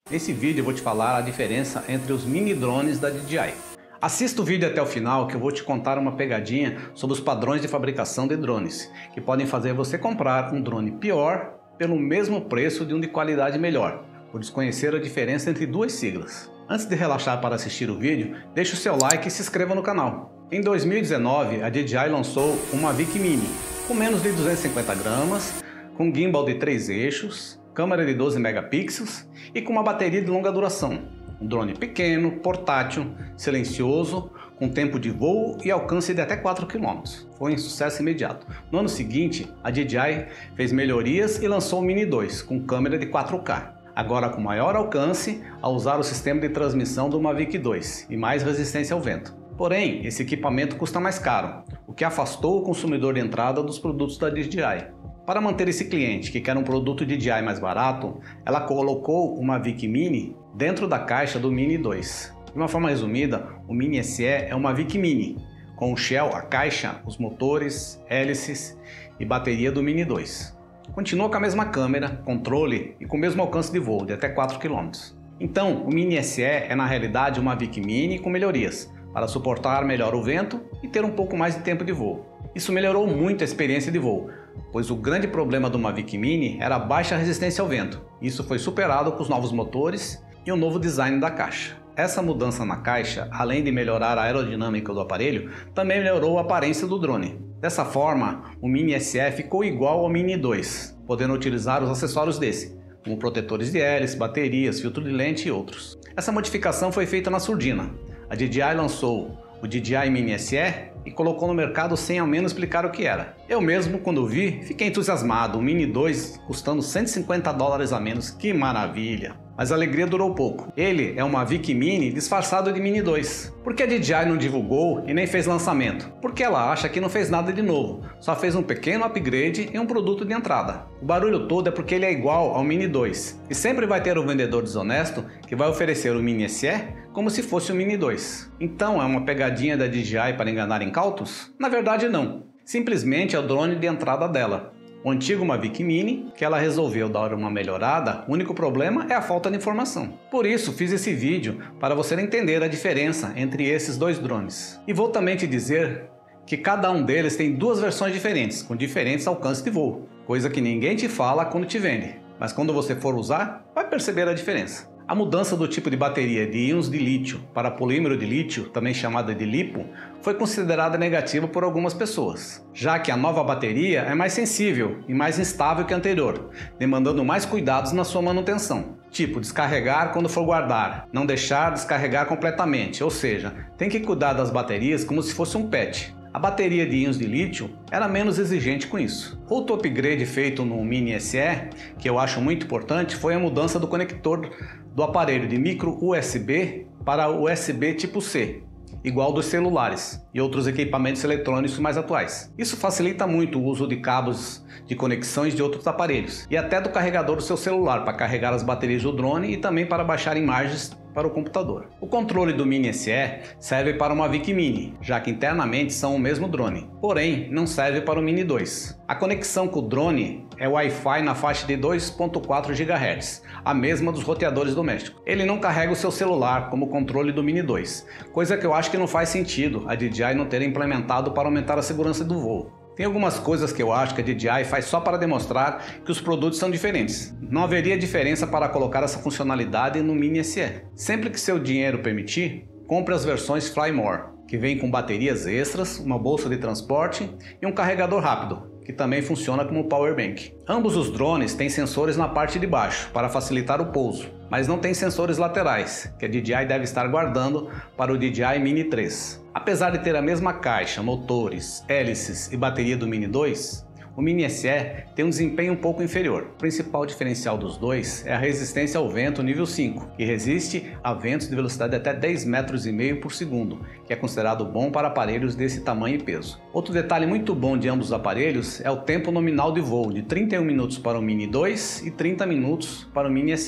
Nesse vídeo eu vou te falar a diferença entre os mini drones da DJI. Assista o vídeo até o final que eu vou te contar uma pegadinha sobre os padrões de fabricação de drones, que podem fazer você comprar um drone pior pelo mesmo preço de um de qualidade melhor, por desconhecer a diferença entre duas siglas. Antes de relaxar para assistir o vídeo, deixe o seu like e se inscreva no canal. Em 2019, a DJI lançou uma Mavic Mini, com menos de 250 gramas, com gimbal de 3 eixos, câmera de 12 megapixels e com uma bateria de longa duração. Um drone pequeno, portátil, silencioso, com tempo de voo e alcance de até 4 km. Foi um sucesso imediato. No ano seguinte, a DJI fez melhorias e lançou o Mini 2, com câmera de 4K. Agora com maior alcance ao usar o sistema de transmissão do Mavic 2 e mais resistência ao vento. Porém, esse equipamento custa mais caro, o que afastou o consumidor de entrada dos produtos da DJI. Para manter esse cliente que quer um produto DJI mais barato, ela colocou o Mavic Mini dentro da caixa do Mini 2. De uma forma resumida, o Mini SE é uma Mavic Mini, com o shell, a caixa, os motores, hélices e bateria do Mini 2. Continua com a mesma câmera, controle e com o mesmo alcance de voo, de até 4 km. Então, o Mini SE é na realidade uma Mavic Mini com melhorias, para suportar melhor o vento e ter um pouco mais de tempo de voo. Isso melhorou muito a experiência de voo, pois o grande problema do Mavic Mini era a baixa resistência ao vento. Isso foi superado com os novos motores e o novo design da caixa. Essa mudança na caixa, além de melhorar a aerodinâmica do aparelho, também melhorou a aparência do drone. Dessa forma, o Mini SE ficou igual ao Mini 2, podendo utilizar os acessórios desse, como protetores de hélice, baterias, filtro de lente e outros. Essa modificação foi feita na surdina. A DJI lançou o DJI Mini SE e colocou no mercado sem ao menos explicar o que era. Eu mesmo, quando vi, fiquei entusiasmado, o Mini 2 custando $150 a menos, que maravilha! Mas a alegria durou pouco. Ele é uma Mavic Mini disfarçado de Mini 2. Por que a DJI não divulgou e nem fez lançamento? Porque ela acha que não fez nada de novo, só fez um pequeno upgrade e um produto de entrada. O barulho todo é porque ele é igual ao Mini 2, e sempre vai ter o vendedor desonesto que vai oferecer o Mini SE como se fosse o Mini 2. Então é uma pegadinha da DJI para enganar incautos? Na verdade não, simplesmente é o drone de entrada dela. O antigo Mavic Mini, que ela resolveu dar uma melhorada, o único problema é a falta de informação. Por isso fiz esse vídeo para você entender a diferença entre esses dois drones. E vou também te dizer que cada um deles tem duas versões diferentes, com diferentes alcances de voo, coisa que ninguém te fala quando te vende, mas quando você for usar, vai perceber a diferença. A mudança do tipo de bateria de íons de lítio para polímero de lítio, também chamada de LiPo, foi considerada negativa por algumas pessoas, já que a nova bateria é mais sensível e mais instável que a anterior, demandando mais cuidados na sua manutenção. Tipo, descarregar quando for guardar, não deixar descarregar completamente, ou seja, tem que cuidar das baterias como se fosse um pet. A bateria de íons de lítio era menos exigente com isso. Outro upgrade feito no Mini SE, que eu acho muito importante, foi a mudança do conector do aparelho de micro USB para USB tipo C, igual dos celulares e outros equipamentos eletrônicos mais atuais. Isso facilita muito o uso de cabos de conexões de outros aparelhos e até do carregador do seu celular para carregar as baterias do drone e também para baixar imagens para o computador. O controle do Mini SE serve para uma Mavic Mini, já que internamente são o mesmo drone, porém não serve para o Mini 2. A conexão com o drone é Wi-Fi na faixa de 2.4 GHz, a mesma dos roteadores domésticos. Ele não carrega o seu celular como o controle do Mini 2, coisa que eu acho que não faz sentido a DJI não ter implementado para aumentar a segurança do voo. Tem algumas coisas que eu acho que a DJI faz só para demonstrar que os produtos são diferentes. Não haveria diferença para colocar essa funcionalidade no Mini SE. Sempre que seu dinheiro permitir, compre as versões Fly More, que vem com baterias extras, uma bolsa de transporte e um carregador rápido, que também funciona como power bank. Ambos os drones têm sensores na parte de baixo para facilitar o pouso, mas não tem sensores laterais, que a DJI deve estar guardando para o DJI Mini 3. Apesar de ter a mesma caixa, motores, hélices e bateria do Mini 2, o Mini SE tem um desempenho um pouco inferior. O principal diferencial dos dois é a resistência ao vento nível 5, que resiste a ventos de velocidade de até 10,5 metros por segundo, que é considerado bom para aparelhos desse tamanho e peso. Outro detalhe muito bom de ambos os aparelhos é o tempo nominal de voo, de 31 minutos para o Mini 2 e 30 minutos para o Mini SE.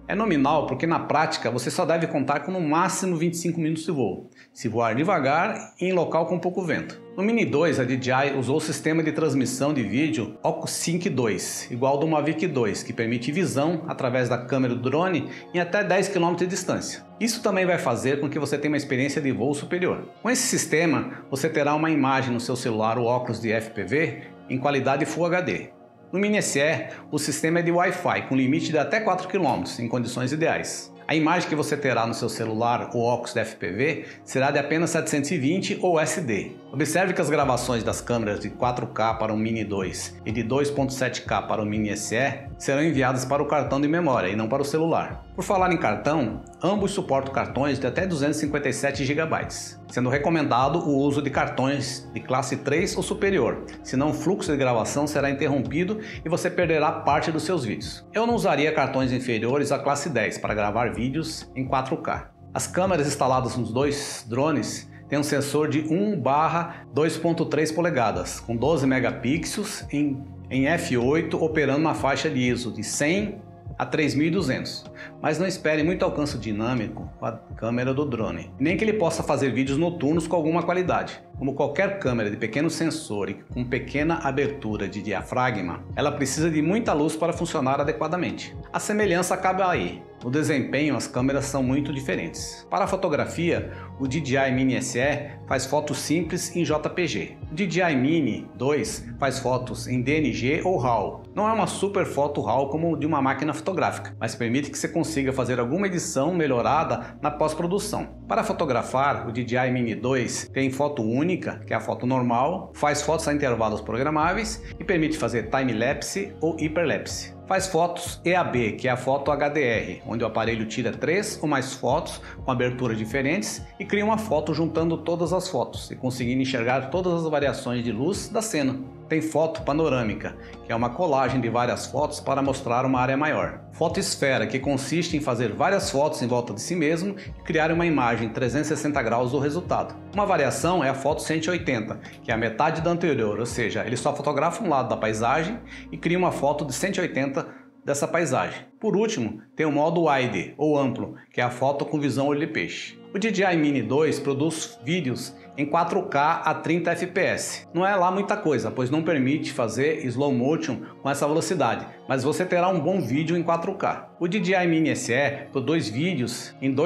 É nominal porque na prática você só deve contar com no máximo 25 minutos de voo, se voar devagar e em local com pouco vento. No Mini 2, a DJI usou o sistema de transmissão de vídeo OcuSync 2, igual ao do Mavic 2, que permite visão através da câmera do drone em até 10 km de distância. Isso também vai fazer com que você tenha uma experiência de voo superior. Com esse sistema, você terá uma imagem no seu celular ou óculos de FPV em qualidade Full HD. No Mini SE, o sistema é de Wi-Fi, com limite de até 4 km, em condições ideais. A imagem que você terá no seu celular ou óculos da FPV será de apenas 720 ou SD. Observe que as gravações das câmeras de 4K para o Mini 2 e de 2.7K para o Mini SE serão enviadas para o cartão de memória e não para o celular. Por falar em cartão, ambos suportam cartões de até 257 GB, sendo recomendado o uso de cartões de classe 3 ou superior, senão o fluxo de gravação será interrompido e você perderá parte dos seus vídeos. Eu não usaria cartões inferiores à classe 10 para gravar vídeos em 4K. As câmeras instaladas nos dois drones têm um sensor de 1/2.3 polegadas, com 12 megapixels em f8, operando uma faixa de ISO de 100 a 3200, mas não espere muito alcance dinâmico com a câmera do drone, nem que ele possa fazer vídeos noturnos com alguma qualidade. Como qualquer câmera de pequeno sensor e com pequena abertura de diafragma, ela precisa de muita luz para funcionar adequadamente. A semelhança acaba aí. No desempenho, as câmeras são muito diferentes. Para a fotografia, o DJI Mini SE faz fotos simples em JPG. O DJI Mini 2 faz fotos em DNG ou RAW. Não é uma super foto RAW como de uma máquina fotográfica, mas permite que você consiga fazer alguma edição melhorada na pós-produção. Para fotografar, o DJI Mini 2 tem foto única, que é a foto normal, faz fotos a intervalos programáveis e permite fazer time-lapse ou hiperlapse. Faz fotos EAB, que é a foto HDR, onde o aparelho tira 3 ou mais fotos com aberturas diferentes e cria uma foto juntando todas as fotos e conseguindo enxergar todas as variações de luz da cena. Tem foto panorâmica, que é uma colagem de várias fotos para mostrar uma área maior. Fotosfera, que consiste em fazer várias fotos em volta de si mesmo e criar uma imagem 360 graus do resultado. Uma variação é a foto 180, que é a metade da anterior, ou seja, ele só fotografa um lado da paisagem e cria uma foto de 180 dessa paisagem. Por último, tem o modo wide, ou amplo, que é a foto com visão olho de peixe. O DJI Mini 2 produz vídeos em 4K a 30 fps. Não é lá muita coisa, pois não permite fazer slow motion com essa velocidade, mas você terá um bom vídeo em 4K. O DJI Mini SE produz vídeos em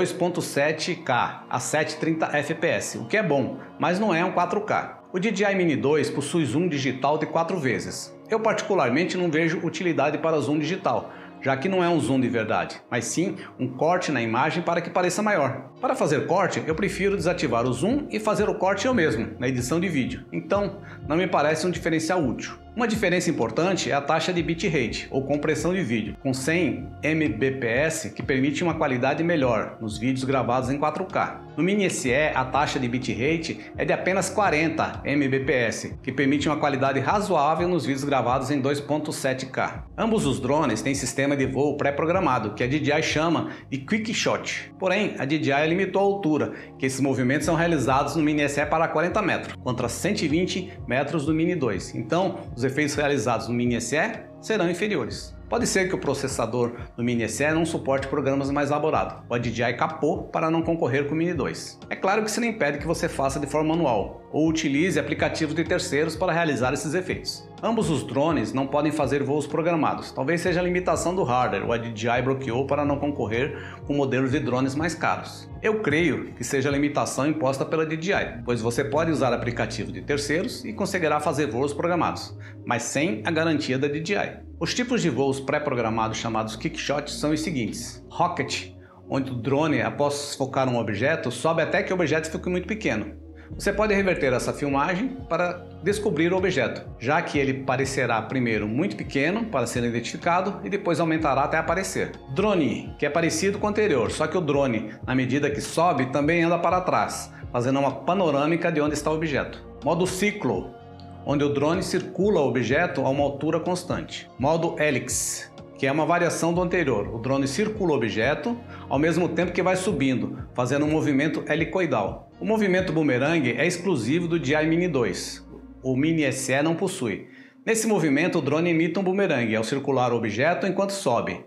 2.7K a 730 fps, o que é bom, mas não é um 4K. O DJI Mini 2 possui zoom digital de 4 vezes. Eu particularmente não vejo utilidade para zoom digital, já que não é um zoom de verdade, mas sim um corte na imagem para que pareça maior. Para fazer corte, eu prefiro desativar o zoom e fazer o corte eu mesmo, na edição de vídeo. Então, não me parece um diferencial útil. Uma diferença importante é a taxa de bitrate, ou compressão de vídeo, com 100 Mbps, que permite uma qualidade melhor nos vídeos gravados em 4K. No Mini SE, a taxa de bitrate é de apenas 40 Mbps, que permite uma qualidade razoável nos vídeos gravados em 2.7K. Ambos os drones têm sistema de voo pré-programado, que a DJI chama de Quick Shot. Porém, a DJI limitou a altura, que esses movimentos são realizados no Mini SE para 40 metros, contra 120 metros do Mini 2. Então, os efeitos realizados no Mini SE serão inferiores. Pode ser que o processador do Mini SE não suporte programas mais elaborados. O DJI capou para não concorrer com o Mini 2. É claro que isso não impede que você faça de forma manual ou utilize aplicativos de terceiros para realizar esses efeitos. Ambos os drones não podem fazer voos programados. Talvez seja a limitação do hardware, o DJI bloqueou para não concorrer com modelos de drones mais caros. Eu creio que seja a limitação imposta pela DJI, pois você pode usar aplicativos de terceiros e conseguirá fazer voos programados, mas sem a garantia da DJI. Os tipos de voos pré-programados chamados kickshots são os seguintes: Rocket, onde o drone, após focar um objeto, sobe até que o objeto fique muito pequeno. Você pode reverter essa filmagem para descobrir o objeto, já que ele parecerá primeiro muito pequeno para ser identificado e depois aumentará até aparecer. Drone, que é parecido com o anterior, só que o drone, na medida que sobe, também anda para trás, fazendo uma panorâmica de onde está o objeto. Modo ciclo, onde o drone circula o objeto a uma altura constante. Modo Helix, que é uma variação do anterior. O drone circula o objeto ao mesmo tempo que vai subindo, fazendo um movimento helicoidal. O movimento boomerang é exclusivo do DJI Mini 2. O Mini SE não possui. Nesse movimento, o drone emite um boomerang ao circular o objeto enquanto sobe.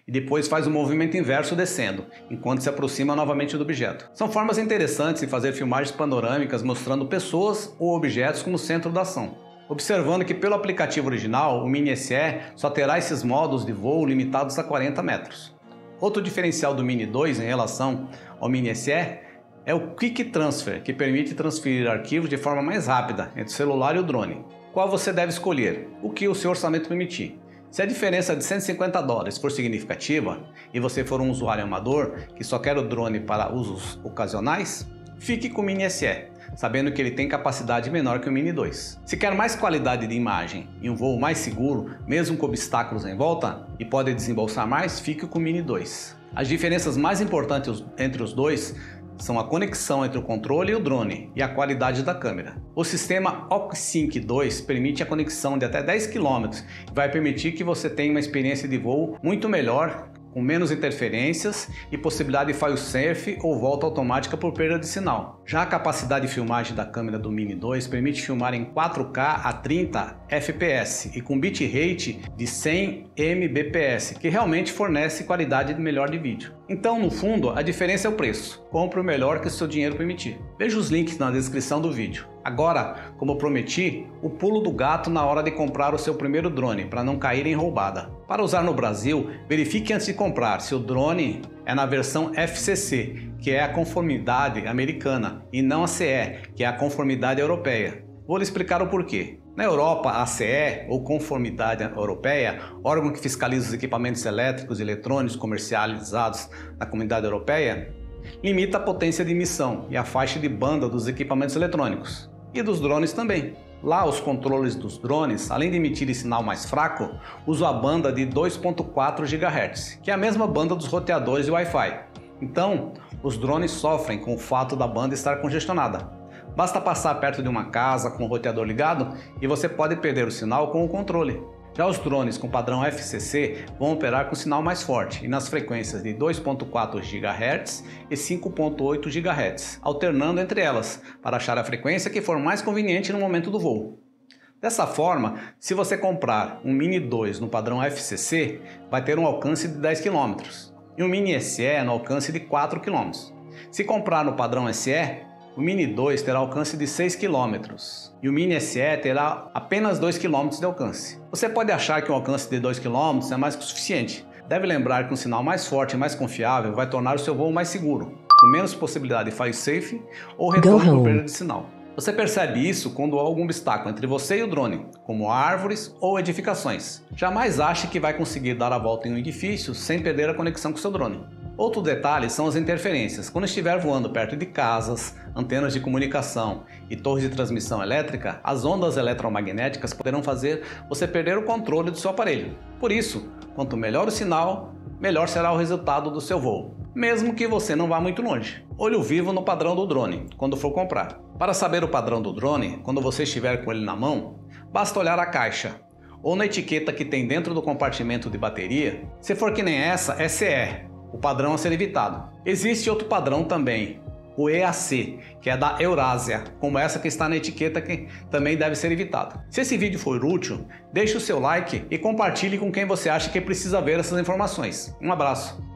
e depois faz o movimento inverso descendo, enquanto se aproxima novamente do objeto. São formas interessantes de fazer filmagens panorâmicas mostrando pessoas ou objetos como centro da ação. Observando que pelo aplicativo original, o Mini SE só terá esses modos de voo limitados a 40 metros. Outro diferencial do Mini 2 em relação ao Mini SE é o Quick Transfer, que permite transferir arquivos de forma mais rápida entre o celular e o drone. Qual você deve escolher? O que o seu orçamento permitir. Se a diferença de $150 for significativa e você for um usuário amador que só quer o drone para usos ocasionais, fique com o Mini SE, sabendo que ele tem capacidade menor que o Mini 2. Se quer mais qualidade de imagem e um voo mais seguro, mesmo com obstáculos em volta, e pode desembolsar mais, fique com o Mini 2. As diferenças mais importantes entre os dois são a conexão entre o controle e o drone e a qualidade da câmera. O sistema OcuSync 2 permite a conexão de até 10 km e vai permitir que você tenha uma experiência de voo muito melhor, com menos interferências e possibilidade de fail-safe ou volta automática por perda de sinal. Já a capacidade de filmagem da câmera do Mini 2 permite filmar em 4K a 30 fps e com bitrate de 100 mbps, que realmente fornece qualidade melhor de vídeo. Então, no fundo, a diferença é o preço. Compre o melhor que o seu dinheiro permitir. Veja os links na descrição do vídeo. Agora, como prometi, o pulo do gato na hora de comprar o seu primeiro drone, para não cair em roubada. Para usar no Brasil, verifique antes de comprar se o drone é na versão FCC, que é a conformidade americana, e não a CE, que é a conformidade europeia. Vou lhe explicar o porquê. Na Europa, a CE, ou Conformidade Europeia, órgão que fiscaliza os equipamentos elétricos e eletrônicos comercializados na Comunidade Europeia, limita a potência de emissão e a faixa de banda dos equipamentos eletrônicos e dos drones também. Lá, os controles dos drones, além de emitirem sinal mais fraco, usam a banda de 2.4 GHz, que é a mesma banda dos roteadores de Wi-Fi. Então, os drones sofrem com o fato da banda estar congestionada. Basta passar perto de uma casa com o roteador ligado e você pode perder o sinal com o controle. Já os drones com padrão FCC vão operar com sinal mais forte e nas frequências de 2.4 GHz e 5.8 GHz, alternando entre elas para achar a frequência que for mais conveniente no momento do voo. Dessa forma, se você comprar um Mini 2 no padrão FCC, vai ter um alcance de 10 km e um Mini SE no alcance de 4 km. Se comprar no padrão SE, o Mini 2 terá alcance de 6 km e o Mini SE terá apenas 2 km de alcance. Você pode achar que um alcance de 2 km é mais que o suficiente. Deve lembrar que um sinal mais forte e mais confiável vai tornar o seu voo mais seguro, com menos possibilidade de fail-safe ou retorno por perda de sinal. Você percebe isso quando há algum obstáculo entre você e o drone, como árvores ou edificações. Jamais ache que vai conseguir dar a volta em um edifício sem perder a conexão com seu drone. Outro detalhe são as interferências. Quando estiver voando perto de casas, antenas de comunicação e torres de transmissão elétrica, as ondas eletromagnéticas poderão fazer você perder o controle do seu aparelho. Por isso, quanto melhor o sinal, melhor será o resultado do seu voo, mesmo que você não vá muito longe. Olho vivo no padrão do drone, quando for comprar. Para saber o padrão do drone, quando você estiver com ele na mão, basta olhar a caixa ou na etiqueta que tem dentro do compartimento de bateria. Se for que nem essa, é CE. O padrão a ser evitado. Existe outro padrão também, o EAC, que é da Eurásia, como essa que está na etiqueta, que também deve ser evitado. Se esse vídeo for útil, deixe o seu like e compartilhe com quem você acha que precisa ver essas informações. Um abraço!